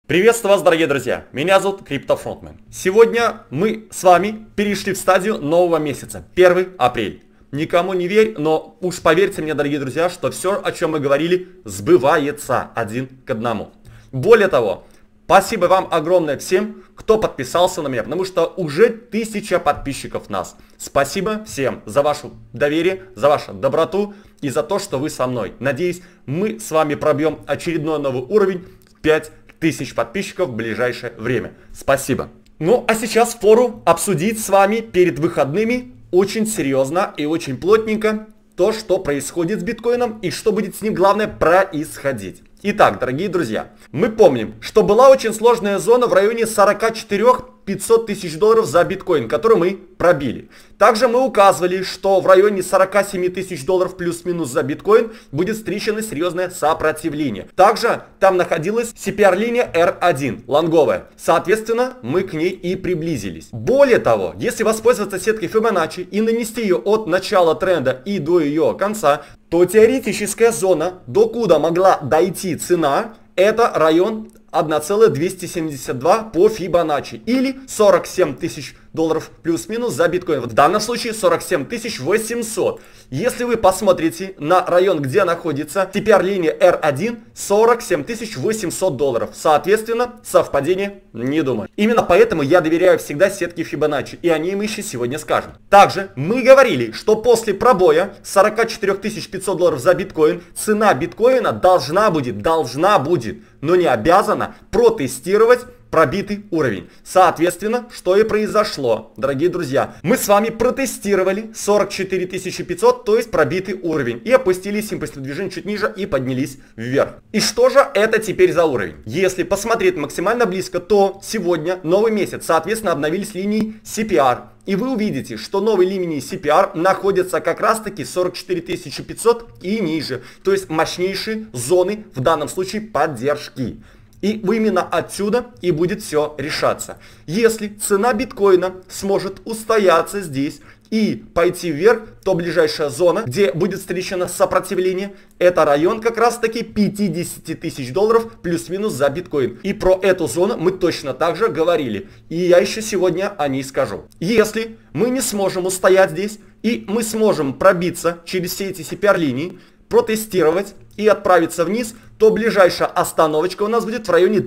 Приветствую вас, дорогие друзья! Меня зовут CryptoFrontman. Сегодня мы с вами перешли в стадию нового месяца, 1 апрель. Никому не верь, но уж поверьте мне, дорогие друзья, что все, о чем мы говорили, сбывается один к одному. Более того, спасибо вам огромное всем, кто подписался на меня, потому что уже 1000 подписчиков нас. Спасибо всем за ваше доверие, за вашу доброту и за то, что вы со мной. Надеюсь, мы с вами пробьем очередной новый уровень в 5000 подписчиков в ближайшее время. Спасибо. Ну а сейчас впору обсудить с вами перед выходными очень серьезно и очень плотненько то, что происходит с биткоином и что будет с ним, главное, происходить. Итак, дорогие друзья, мы помним, что была очень сложная зона в районе 44 500 тысяч долларов за биткоин, которую мы пробили. Также мы указывали, что в районе 47 тысяч долларов плюс-минус за биткоин будет встречено серьезное сопротивление. Также там находилась CPR-линия R1, лонговая. Соответственно, мы к ней и приблизились. Более того, если воспользоваться сеткой Fibonacci и нанести ее от начала тренда и до ее конца, то теоретическая зона, докуда могла дойти цена, это район 1,272 по Fibonacci или 47 тысяч долларов плюс-минус за биткоин. В данном случае 47 800. Если вы посмотрите на район, где находится CPR-линия R1, 47 800 долларов. Соответственно, совпадение не думаю. Именно поэтому я доверяю всегда сетке Fibonacci, и о ней мы еще сегодня скажем. Также мы говорили, что после пробоя 44 500 долларов за биткоин, цена биткоина должна будет, но не обязана протестировать пробитый уровень. Соответственно, что и произошло, дорогие друзья. Мы с вами протестировали 44 500, то есть пробитый уровень. И опустились импульсным движением чуть ниже и поднялись вверх. И что же это теперь за уровень? Если посмотреть максимально близко, то сегодня новый месяц. Соответственно, обновились линии CPR. И вы увидите, что новые линии CPR находятся как раз таки 44 500 и ниже. То есть мощнейшие зоны, в данном случае, поддержки. И именно отсюда и будет все решаться. Если цена биткоина сможет устояться здесь и пойти вверх, то ближайшая зона, где будет встречено сопротивление, это район как раз таки 50 тысяч долларов плюс-минус за биткоин. И про эту зону мы точно так же говорили. И я еще сегодня о ней скажу. Если мы не сможем устоять здесь и мы сможем пробиться через все эти CPR-линии, протестировать и отправиться вниз, то ближайшая остановочка у нас будет в районе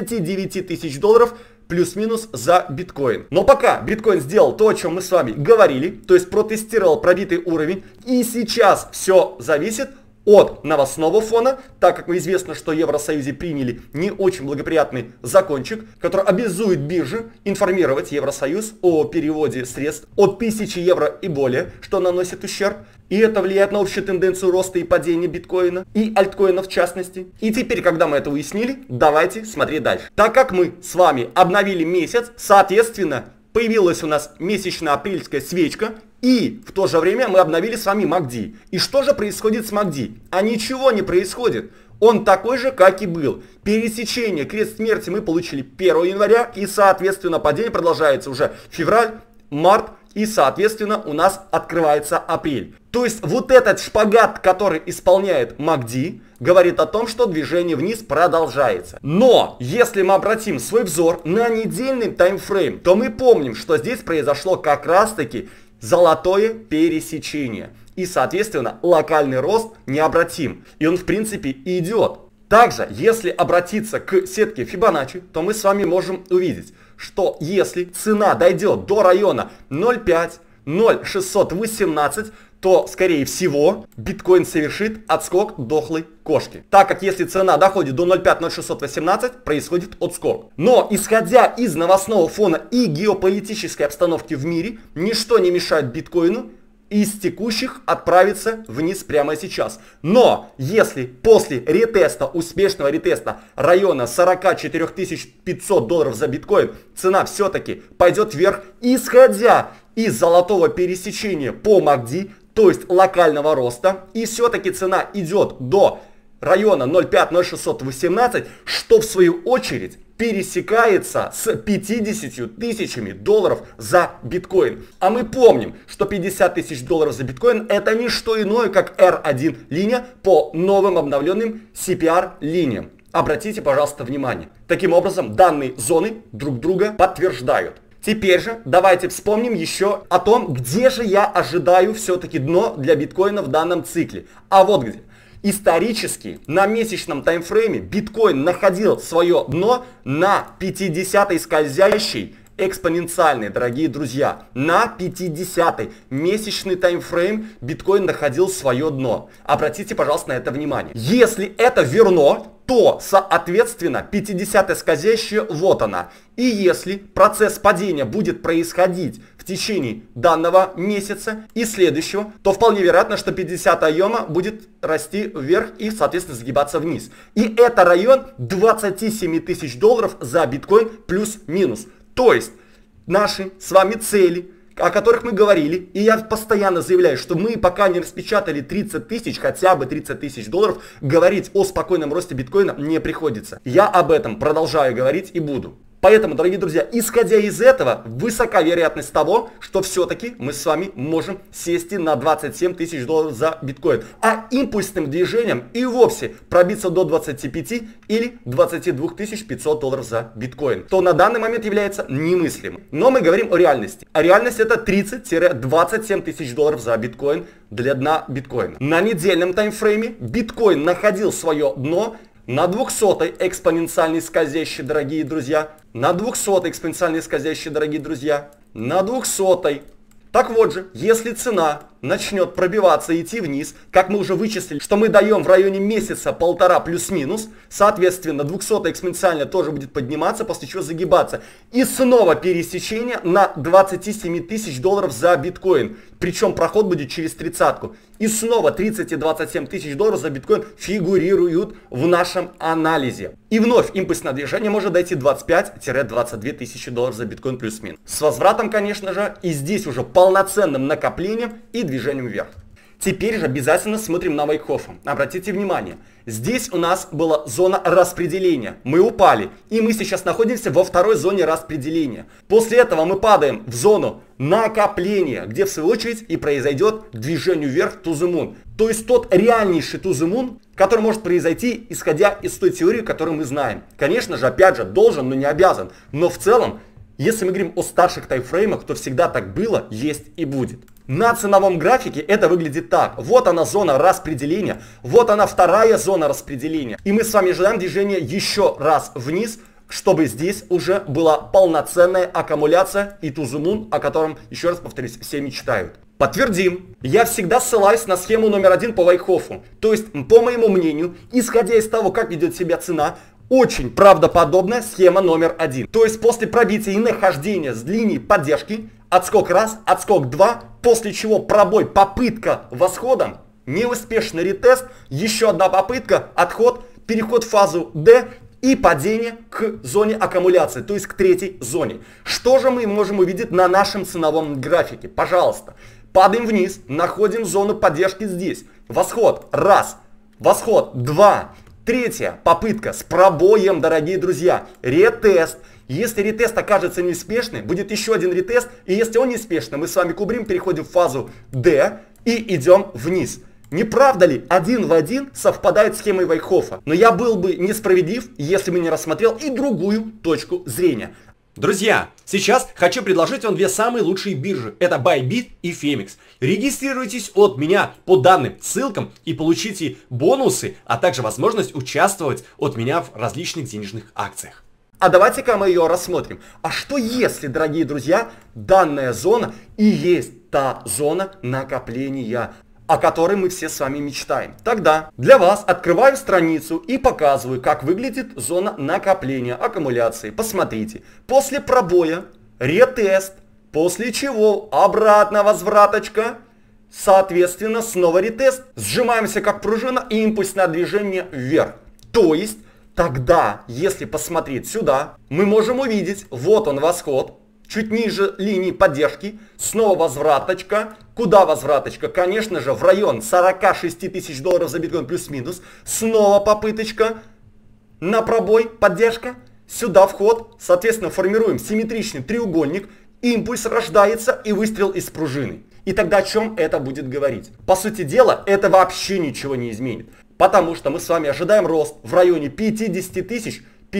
39 тысяч долларов плюс-минус за биткоин. Но пока биткоин сделал то, о чем мы с вами говорили, то есть протестировал пробитый уровень, и сейчас все зависит от новостного фона, так как известно, что в Евросоюзе приняли не очень благоприятный закончик, который обязует биржи информировать Евросоюз о переводе средств от 1000 евро и более, что наносит ущерб. И это влияет на общую тенденцию роста и падения биткоина и альткоина в частности. И теперь, когда мы это уяснили, давайте смотреть дальше. Так как мы с вами обновили месяц, соответственно, появилась у нас месячная апрельская свечка. И в то же время мы обновили с вами MACD. И что же происходит с MACD? А ничего не происходит. Он такой же, как и был. Пересечение, крест смерти мы получили 1 января. И, соответственно, падение продолжается уже февраль, март. И, соответственно, у нас открывается апрель. То есть вот этот шпагат, который исполняет MACD, говорит о том, что движение вниз продолжается. Но если мы обратим свой взор на недельный таймфрейм, то мы помним, что здесь произошло как раз таки золотое пересечение. И, соответственно, локальный рост необратим. И он, в принципе, идет. Также, если обратиться к сетке Fibonacci, то мы с вами можем увидеть, что если цена дойдет до района 0,5-0,618, то, скорее всего, биткоин совершит отскок дохлой кошки. Так как если цена доходит до 0,5-0,618, происходит отскок. Но, исходя из новостного фона и геополитической обстановки в мире, ничто не мешает биткоину из текущих отправиться вниз прямо сейчас. Но если после ретеста, успешного ретеста района 44 500 долларов за биткоин, цена все-таки пойдет вверх, исходя из золотого пересечения по MACD, то есть локального роста, и все-таки цена идет до района 0,5-0,618, что в свою очередь пересекается с 50 тысячами долларов за биткоин. А мы помним, что 50 тысяч долларов за биткоин это не что иное, как R1 линия по новым обновленным CPR линиям. Обратите, пожалуйста, внимание. Таким образом, данные зоны друг друга подтверждают. Теперь же давайте вспомним еще о том, где же я ожидаю все-таки дно для биткоина в данном цикле. А вот где. Исторически на месячном таймфрейме биткоин находил свое дно на 50-й скользящей экспоненциальной, дорогие друзья. На 50-й месячный таймфрейм биткоин находил свое дно. Обратите, пожалуйста, на это внимание. Если это верно, то, соответственно, 50-я скользящая, вот она. И если процесс падения будет происходить в течение данного месяца и следующего, то вполне вероятно, что 50-я йома будет расти вверх и, соответственно, сгибаться вниз. И это район 27 тысяч долларов за биткоин плюс-минус. То есть наши с вами цели, о которых мы говорили, и я постоянно заявляю, что мы пока не распечатали 30 тысяч, хотя бы 30 тысяч долларов, говорить о спокойном росте биткоина не приходится. Я об этом продолжаю говорить и буду. Поэтому, дорогие друзья, исходя из этого, высока вероятность того, что все-таки мы с вами можем сесть на 27 тысяч долларов за биткоин. А импульсным движением и вовсе пробиться до 25 или 22 500 долларов за биткоин. То на данный момент является немыслимым. Но мы говорим о реальности. А реальность это 30-27 тысяч долларов за биткоин для дна биткоина. На недельном таймфрейме биткоин находил свое дно на 200-й экспоненциальной скользящей, дорогие друзья. На 200-й экспоненциальной скользящей, дорогие друзья. На 200-й. Так вот же, если цена начнет пробиваться и идти вниз, как мы уже вычислили, что мы даем в районе месяца полтора плюс-минус, соответственно, 200-я экспоненциальная тоже будет подниматься, после чего загибаться. И снова пересечение на 27 тысяч долларов за биткоин. Причем проход будет через 30-ку. И снова 30 и 27 тысяч долларов за биткоин фигурируют в нашем анализе. И вновь импульсное движение может дойти 25-22 тысячи долларов за биткоин плюс-минус. С возвратом, конечно же, и здесь уже полноценным накоплением и движением вверх. Теперь же обязательно смотрим на Вайкхофа. Обратите внимание, здесь у нас была зона распределения. Мы упали, и мы сейчас находимся во второй зоне распределения. После этого мы падаем в зону накопления, где в свою очередь и произойдет движение вверх to the moon. То есть тот реальнейший to the moon, который может произойти, исходя из той теории, которую мы знаем. Конечно же, опять же, должен, но не обязан. Но в целом, если мы говорим о старших таймфреймах, то всегда так было, есть и будет. На ценовом графике это выглядит так. Вот она зона распределения, вот она вторая зона распределения. И мы с вами ожидаем движения еще раз вниз, чтобы здесь уже была полноценная аккумуляция и to the moon, о котором, еще раз повторюсь, все мечтают. Подтвердим. Я всегда ссылаюсь на схему номер 1 по Вайкхофу. То есть, по моему мнению, исходя из того, как ведет себя цена, очень правдоподобная схема номер 1. То есть после пробития и нахождения с линии поддержки, отскок раз, отскок два, после чего пробой, попытка восходом, неуспешный ретест, еще одна попытка, отход, переход в фазу D и падение к зоне аккумуляции, то есть к третьей зоне. Что же мы можем увидеть на нашем ценовом графике? Пожалуйста, падаем вниз, находим зону поддержки здесь. Восход раз, восход два. Третья попытка с пробоем, дорогие друзья, ретест. Если ретест окажется неуспешным, будет еще один ретест. И если он неуспешный, мы с вами кубрим, переходим в фазу D и идем вниз. Не правда ли, один в один совпадает с схемой Вайкхофа? Но я был бы несправедлив, если бы не рассмотрел и другую точку зрения. Друзья, сейчас хочу предложить вам две самые лучшие биржи. Это Bybit и Phemex. Регистрируйтесь от меня по данным ссылкам и получите бонусы, а также возможность участвовать от меня в различных денежных акциях. А давайте-ка мы ее рассмотрим. А что если, дорогие друзья, данная зона и есть та зона накопления, о которой мы все с вами мечтаем? Тогда для вас открываю страницу и показываю, как выглядит зона накопления аккумуляции. Посмотрите. После пробоя ретест, после чего обратно возвраточка, соответственно снова ретест. Сжимаемся как пружина и импульсное движение вверх. То есть тогда, если посмотреть сюда, мы можем увидеть, вот он восход. Чуть ниже линии поддержки, снова возвраточка. Куда возвраточка? Конечно же, в район 46 тысяч долларов за биткоин плюс-минус. Снова попыточка на пробой, поддержка. Сюда вход. Соответственно, формируем симметричный треугольник. Импульс рождается и выстрел из пружины. И тогда о чем это будет говорить? По сути дела, это вообще ничего не изменит. Потому что мы с вами ожидаем рост в районе 50 тысяч,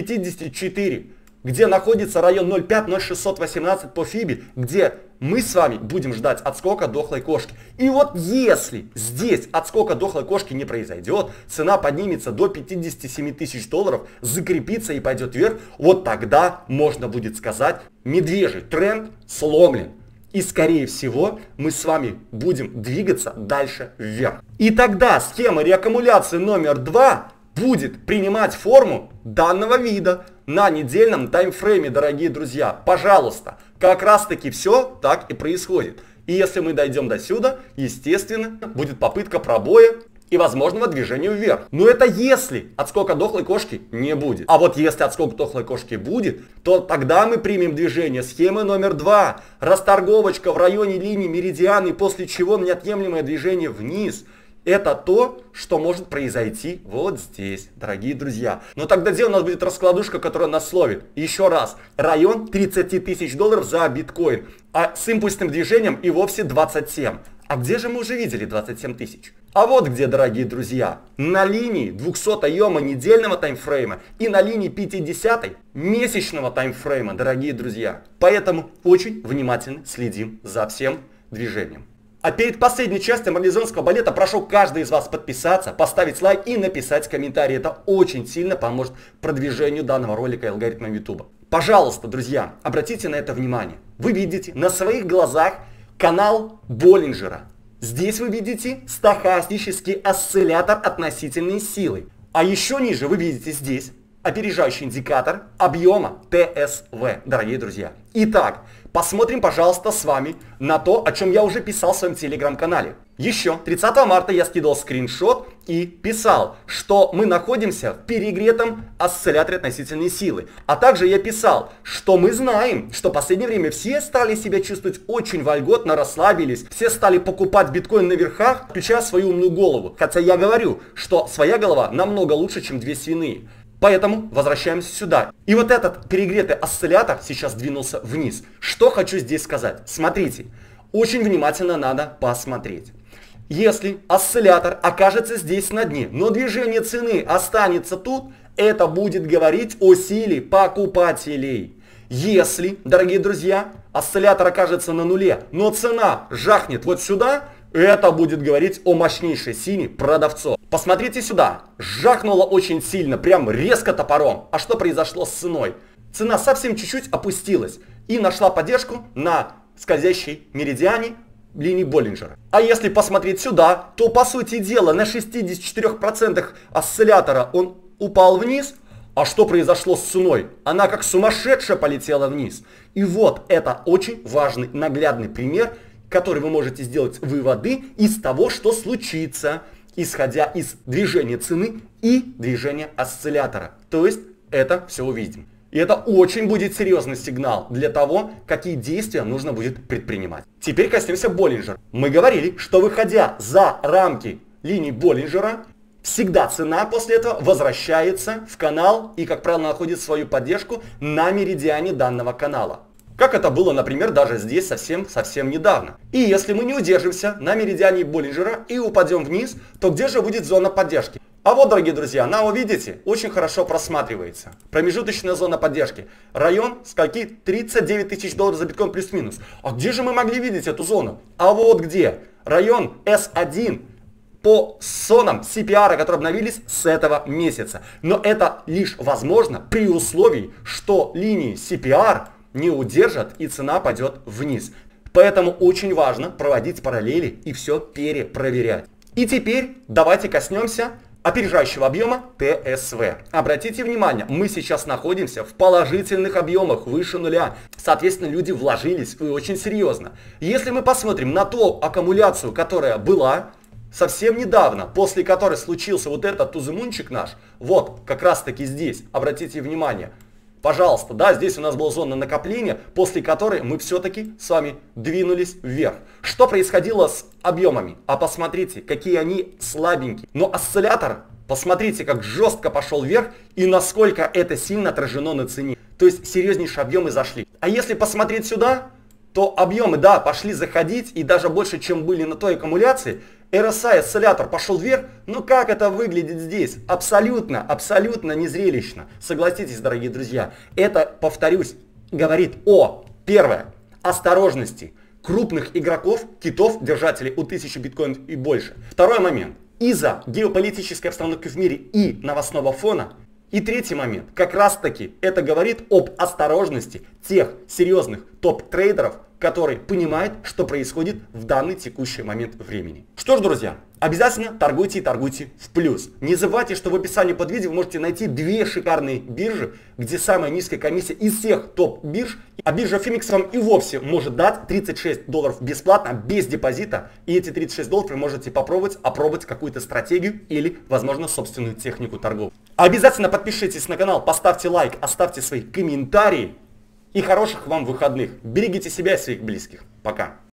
54, где находится район 0,5-0,618 по FIBE, где мы с вами будем ждать отскока дохлой кошки. И вот если здесь отскока дохлой кошки не произойдет, цена поднимется до 57 тысяч долларов, закрепится и пойдет вверх, вот тогда можно будет сказать, медвежий тренд сломлен. И скорее всего мы с вами будем двигаться дальше вверх. И тогда схема реаккумуляции номер 2 будет принимать форму данного вида на недельном таймфрейме, дорогие друзья. Пожалуйста, как раз таки все так и происходит. И если мы дойдем до сюда, естественно, будет попытка пробоя и возможного движения вверх. Но это если отскока дохлой кошки не будет. А вот если отскок дохлой кошки будет, то тогда мы примем движение схемы номер 2. Расторговочка в районе линии меридианы, после чего неотъемлемое движение вниз. Это то, что может произойти вот здесь, дорогие друзья. Но тогда где у нас будет раскладушка, которая нас словит? Еще раз, район 30 тысяч долларов за биткоин, а с импульсным движением и вовсе 27. А где же мы уже видели 27 тысяч? А вот где, дорогие друзья, на линии 200-ема недельного таймфрейма и на линии 50-й месячного таймфрейма, дорогие друзья. Поэтому очень внимательно следим за всем движением. А перед последней частью марлезонского балета прошу каждый из вас подписаться, поставить лайк и написать комментарий. Это очень сильно поможет продвижению данного ролика и алгоритмам YouTube. Пожалуйста, друзья, обратите на это внимание. Вы видите на своих глазах канал Боллинджера. Здесь вы видите стохастический осциллятор относительной силы. А еще ниже вы видите здесь опережающий индикатор объема ТСВ, дорогие друзья. Итак, посмотрим, пожалуйста, с вами на то, о чем я уже писал в своем телеграм-канале. Еще 30 марта я скидывал скриншот и писал, что мы находимся в перегретом осцилляторе относительной силы. А также я писал, что мы знаем, что в последнее время все стали себя чувствовать очень вольготно, расслабились, все стали покупать биткоин на верхах, включая свою умную голову. Хотя я говорю, что своя голова намного лучше, чем две свиные. Поэтому возвращаемся сюда. И вот этот перегретый осциллятор сейчас двинулся вниз. Что хочу здесь сказать? Смотрите, очень внимательно надо посмотреть. Если осциллятор окажется здесь на дне, но движение цены останется тут, это будет говорить о силе покупателей. Если, дорогие друзья, осциллятор окажется на нуле, но цена жахнет вот сюда, это будет говорить о мощнейшей силе продавцов. Посмотрите сюда. Жахнуло очень сильно, прям резко топором. А что произошло с ценой? Цена совсем чуть-чуть опустилась и нашла поддержку на скользящей меридиане линии Боллинджера. А если посмотреть сюда, то по сути дела на 64% осциллятора он упал вниз. А что произошло с ценой? Она как сумасшедшая полетела вниз. И вот это очень важный наглядный пример, который вы можете сделать выводы из того, что случится, исходя из движения цены и движения осциллятора. То есть это все увидим. И это очень будет серьезный сигнал для того, какие действия нужно будет предпринимать. Теперь коснемся Боллинджера. Мы говорили, что выходя за рамки линии Боллинджера, всегда цена после этого возвращается в канал и, как правило, находит свою поддержку на меридиане данного канала. Как это было, например, даже здесь совсем недавно. И если мы не удержимся на меридиане Боллинджера и упадем вниз, то где же будет зона поддержки? А вот, дорогие друзья, она, вы видите, очень хорошо просматривается. Промежуточная зона поддержки. Район, скольки? 39 тысяч долларов за биткоин плюс-минус. А где же мы могли видеть эту зону? А вот где. Район S1 по зонам CPR, которые обновились с этого месяца. Но это лишь возможно при условии, что линии CPR не удержат и цена пойдет вниз. Поэтому очень важно проводить параллели и все перепроверять. И теперь давайте коснемся опережающего объема ТСВ. Обратите внимание, мы сейчас находимся в положительных объемах выше нуля. Соответственно, люди вложились и очень серьезно. Если мы посмотрим на ту аккумуляцию, которая была совсем недавно, после которой случился вот этот тузымунчик наш, вот как раз таки здесь, обратите внимание, пожалуйста, да, здесь у нас была зона накопления, после которой мы все-таки с вами двинулись вверх. Что происходило с объемами? А посмотрите, какие они слабенькие. Но осциллятор, посмотрите, как жестко пошел вверх и насколько это сильно отражено на цене. То есть серьезнейшие объемы зашли. А если посмотреть сюда, то объемы, да, пошли заходить и даже больше, чем были на той аккумуляции. RSI осциллятор пошел вверх, но как это выглядит здесь? Абсолютно, абсолютно незрелищно. Согласитесь, дорогие друзья, это, повторюсь, говорит о, первое, осторожности крупных игроков, китов, держателей у 1000 биткоинов и больше. Второй момент, из-за геополитической обстановки в мире и новостного фона. И третий момент, как раз таки это говорит об осторожности тех серьезных топ-трейдеров, которые понимают, что происходит в данный текущий момент времени. Что ж, друзья, обязательно торгуйте и торгуйте в плюс. Не забывайте, что в описании под видео вы можете найти две шикарные биржи, где самая низкая комиссия из всех топ-бирж. А биржа Phoenix вам и вовсе может дать $36 бесплатно, без депозита. И эти $36 вы можете попробовать, опробовать какую-то стратегию или, возможно, собственную технику торгов. Обязательно подпишитесь на канал, поставьте лайк, оставьте свои комментарии. И хороших вам выходных. Берегите себя и своих близких. Пока.